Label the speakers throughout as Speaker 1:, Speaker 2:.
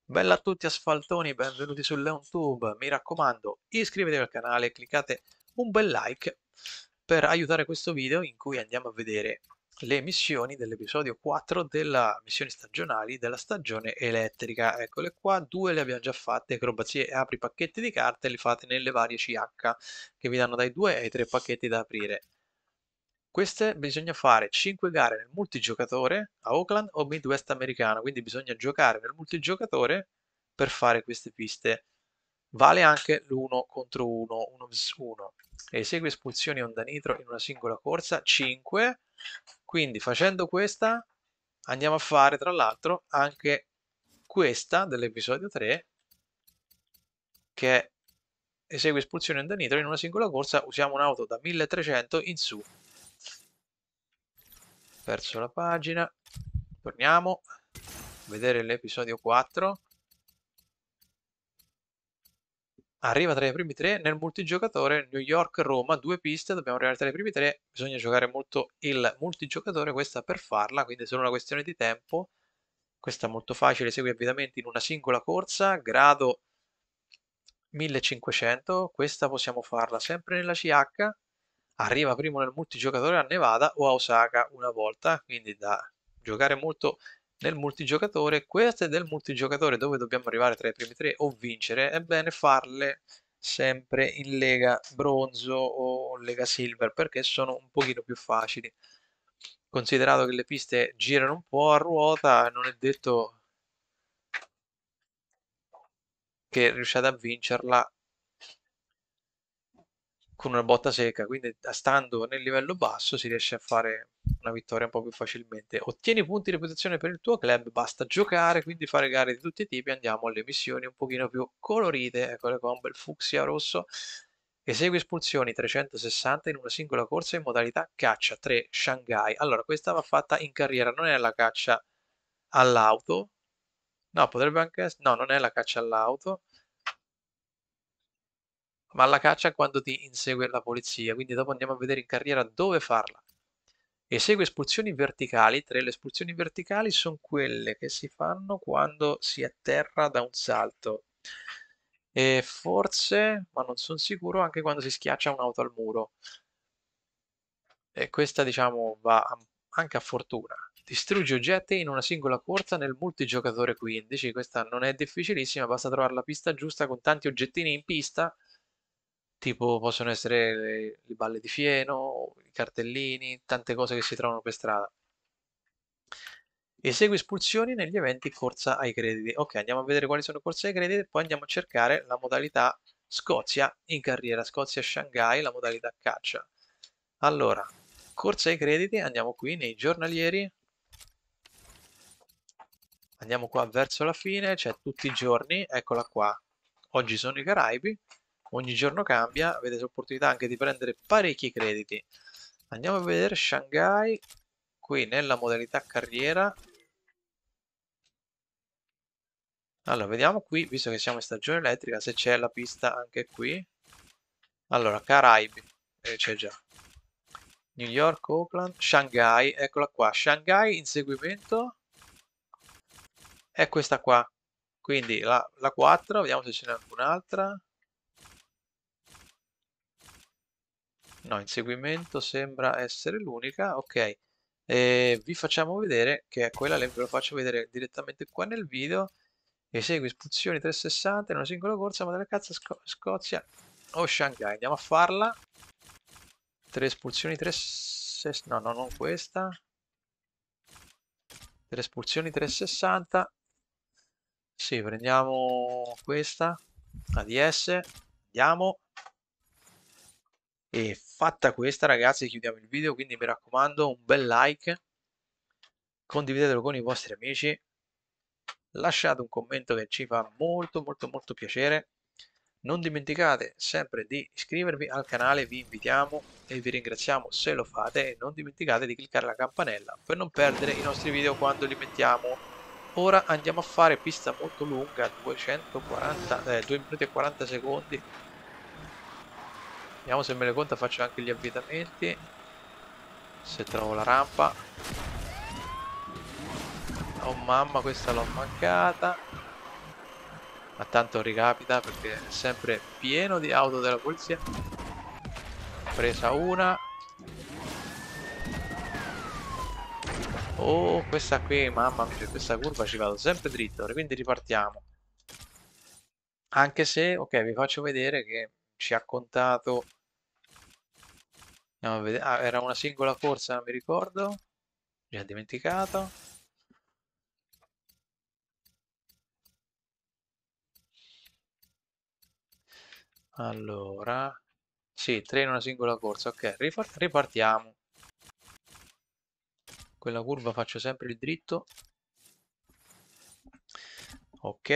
Speaker 1: Bella a tutti asfaltoni, benvenuti su LeonTube. Mi raccomando, iscrivetevi al canale e cliccate un bel like per aiutare questo video in cui andiamo a vedere le missioni dell'episodio 4 della missioni stagionali della stagione elettrica. Eccole qua, due le abbiamo già fatte, acrobazie e apri pacchetti di carte, li fate nelle varie CH che vi danno dai 2 ai 3 pacchetti da aprire. Queste bisogna fare 5 gare nel multigiocatore a Oakland o Midwest americano, quindi bisogna giocare nel multigiocatore per fare queste piste. Vale anche l'1 contro 1, 1 vs 1. Esegui espulsioni onda nitro in una singola corsa, 5. Quindi facendo questa andiamo a fare tra l'altro anche questa dell'episodio 3 che è esegui espulsioni onda nitro in una singola corsa, usiamo un'auto da 1300 in su. Perso la pagina, torniamo a vedere l'episodio 4. Arriva tra i primi tre nel multigiocatore New York-Roma, due piste, dobbiamo arrivare tra i primi tre, bisogna giocare molto il multigiocatore, questa per farla, quindi è solo una questione di tempo. Questa è molto facile, segui avvitamenti in una singola corsa, grado 1500, questa possiamo farla sempre nella CH, arriva primo nel multigiocatore a Nevada o a Osaka una volta, quindi da giocare molto nel multigiocatore. Queste del multigiocatore dove dobbiamo arrivare tra i primi tre o vincere, è bene farle sempre in Lega Bronzo o Lega Silver perché sono un pochino più facili. Considerato che le piste girano un po' a ruota, non è detto che riusciate a vincerla con una botta secca, quindi stando nel livello basso si riesce a fare una vittoria un po' più facilmente. Ottieni punti di reputazione per il tuo club, basta giocare, quindi fare gare di tutti i tipi, andiamo alle missioni un pochino più colorite, eccole qua, un bel fucsia rosso. Esegui espulsioni 360 in una singola corsa in modalità caccia 3 Shanghai. Allora, questa va fatta in carriera, non è la caccia all'auto. No, potrebbe anche essere... No, non è la caccia all'auto, ma la caccia quando ti insegue la polizia, quindi dopo andiamo a vedere in carriera dove farla. Esegue espulsioni verticali, 3. Le espulsioni verticali sono quelle che si fanno quando si atterra da un salto. E forse, ma non sono sicuro, anche quando si schiaccia un'auto al muro. E questa, diciamo, va anche a fortuna. Distruggi oggetti in una singola corsa nel multigiocatore 15. Questa non è difficilissima, basta trovare la pista giusta con tanti oggettini in pista tipo possono essere le balle di fieno, i cartellini, tante cose che si trovano per strada. Esegui espulsioni negli eventi corsa ai crediti. Ok, andiamo a vedere quali sono i corsi ai crediti e poi andiamo a cercare la modalità Scozia in carriera, Scozia-Shanghai, la modalità caccia. Allora, corsa ai crediti, andiamo qui nei giornalieri, andiamo qua verso la fine, c'è tutti i giorni, eccola qua. Oggi sono i Caraibi, ogni giorno cambia, avete l'opportunità anche di prendere parecchi crediti. Andiamo a vedere Shanghai, qui nella modalità carriera. Allora, vediamo qui, visto che siamo in stagione elettrica, se c'è la pista anche qui. Allora, Caraibi, c'è già. New York, Oakland, Shanghai, eccola qua. Shanghai inseguimento è questa qua. Quindi la 4, vediamo se ce n'è un'altra. No, inseguimento sembra essere l'unica. Ok, vi facciamo vedere che è quella, ve lo faccio vedere direttamente qua nel video. Esegui espulsioni 360 in una singola corsa, ma delle cazzo Scozia o Shanghai. Andiamo a farla. 3 espulsioni 360. No, no, non questa. 3 espulsioni 360. Sì, prendiamo questa. ADS. Andiamo. E fatta questa, ragazzi, chiudiamo il video. Quindi mi raccomando, un bel like. Condividetelo con i vostri amici. Lasciate un commento che ci fa molto molto molto piacere. Non dimenticate sempre di iscrivervi al canale, vi invitiamo e vi ringraziamo se lo fate e non dimenticate di cliccare la campanella per non perdere i nostri video quando li mettiamo. Ora andiamo a fare pista molto lunga, 2 minuti e 40 secondi. Vediamo se me le conta, faccio anche gli avvitamenti, se trovo la rampa. Oh mamma, questa l'ho mancata. ma tanto ricapita perché è sempre pieno di auto della polizia. Presa una. Oh, questa qui, mamma mia, questa curva ci vado sempre dritto, quindi ripartiamo. Anche se, ok, vi faccio vedere che ci ha contato. Andiamo a vedere. Ah, era una singola corsa, non mi ricordo. Mi ha dimenticato. Allora, sì, 3 in una singola corsa. Ok, ripartiamo. Quella curva faccio sempre il dritto. Ok.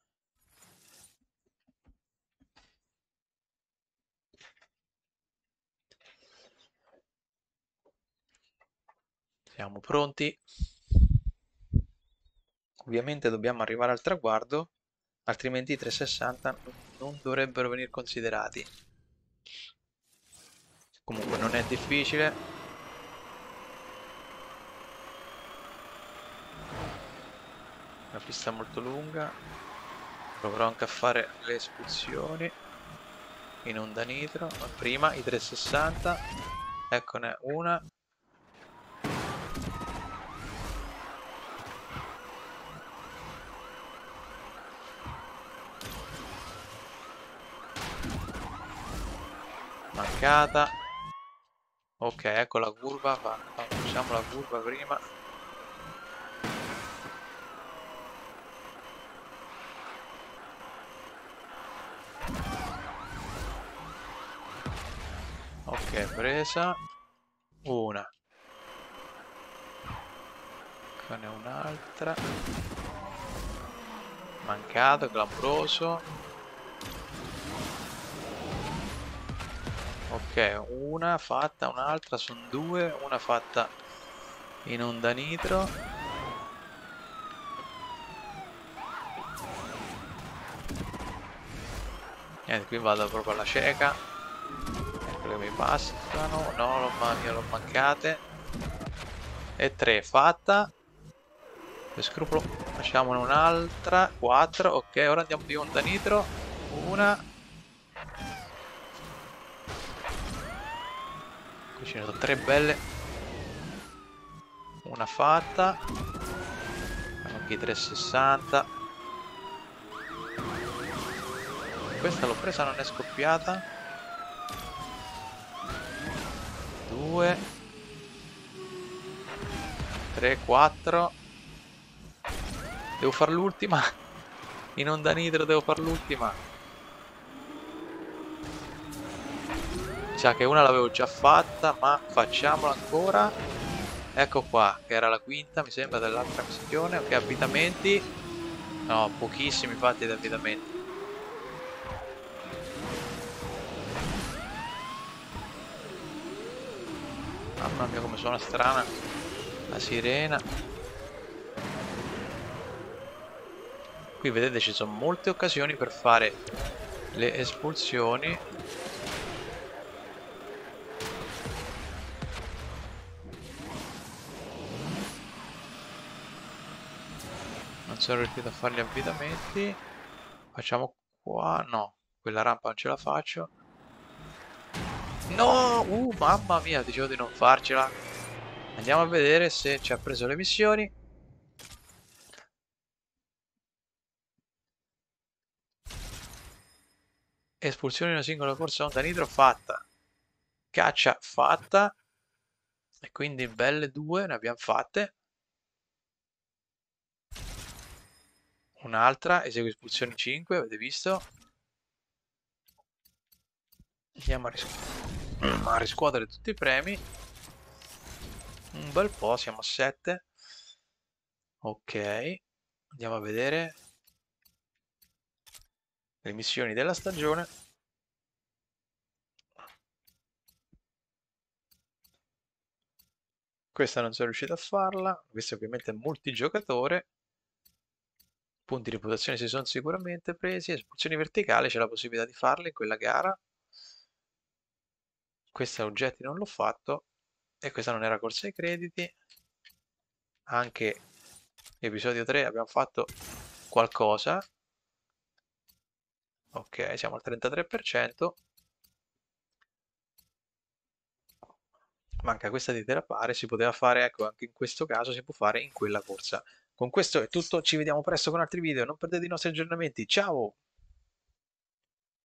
Speaker 1: Siamo pronti. Ovviamente dobbiamo arrivare al traguardo, altrimenti i 360 non dovrebbero venire considerati. Comunque non è difficile. La pista è molto lunga. Proverò anche a fare le espulsioni in onda nitro. Ma prima i 360. Eccone una. Mancata. Ok, ecco la curva. Facciamo la curva prima. Ok, presa. Una. Eccone un'altra. Mancato, clamoroso. Ok, una fatta, un'altra, sono due, una fatta in onda nitro. Niente, qui vado proprio alla cieca. Ecco che mi passano. No, l'ho mancate. E tre, fatta. Per scrupolo facciamone un'altra. Quattro, ok, ora andiamo di onda nitro. Una. Qui ce ne sono tre belle. Una fatta. Anche 360. Questa l'ho presa, non è scoppiata. 2 3 4. Devo fare l'ultima. In onda nitro devo fare l'ultima. Sa che una l'avevo già fatta, ma facciamola ancora. Ecco qua, che era la quinta, mi sembra, dell'altra missione. Ok, avvitamenti. No, pochissimi fatti di avvitamenti. Mamma mia, come suona strana la sirena. Qui vedete ci sono molte occasioni per fare le espulsioni. Non sono riuscito a fare gli avvitamenti. Facciamo qua. No, quella rampa non ce la faccio. No! Mamma mia, dicevo di non farcela. Andiamo a vedere se ci ha preso le missioni. Espulsione di una singola corsa onda nitro fatta. Caccia fatta. E quindi belle due ne abbiamo fatte. Un'altra, esegue espulsioni 5, avete visto? Andiamo a riscuotere tutti i premi. Un bel po', siamo a 7. Ok, andiamo a vedere le missioni della stagione. Questa non sono riuscito a farla, questo ovviamente è multigiocatore. Punti di reputazione si sono sicuramente presi, espulsioni verticali c'è la possibilità di farle in quella gara. Questa oggetti non l'ho fatto e questa non era corsa ai crediti. Anche episodio 3 abbiamo fatto qualcosa. Ok, siamo al 33%. Manca questa di terapare, si poteva fare, ecco, anche in questo caso si può fare in quella corsa. Con questo è tutto, ci vediamo presto con altri video, non perdete i nostri aggiornamenti, ciao!